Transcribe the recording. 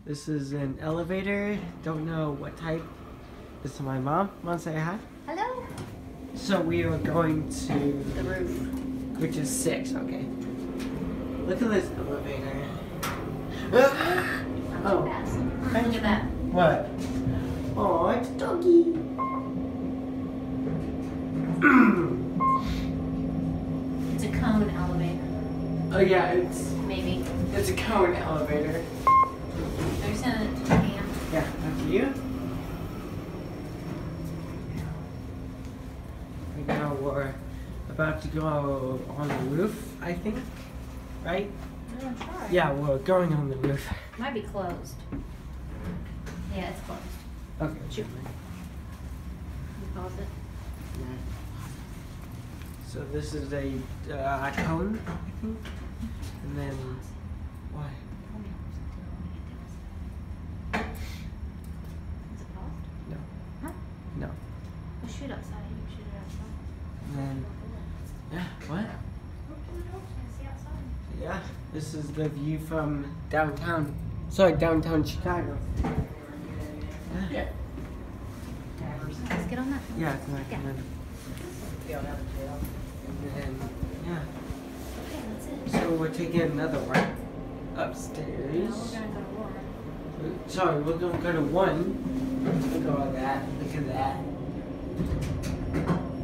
This is an elevator. Don't know what type. This is my mom. Mom, say hi. Hello. So we are going to The roof. which is 6. Okay. Look at this elevator. Oh. Look at that. What? Oh, it's a doggy. It's a cone elevator. Oh yeah, it's Maybe. a cone elevator. They're sending it to Pam. Yeah, after you. Right now we're about to go on the roof, I think. Right? I'm gonna try. Yeah, we're going on the roof. Might be closed. Yeah, it's closed. Okay. Shoot. You pause it. So this is a cone, I think. And then why? Is it paused? No. Huh? No. We'll shoot outside. You can shoot it outside. And then yeah, what? Look through the door. Can I see outside? Yeah, this is the view from downtown. Sorry, downtown Chicago. Yeah. Let's get on that. Yeah, it's not Yeah. coming. And then yeah. Okay, that's it. So we're taking another one Now upstairs. we're gonna go to war. Sorry, we're gonna go to 1. Look at all that. Look at that.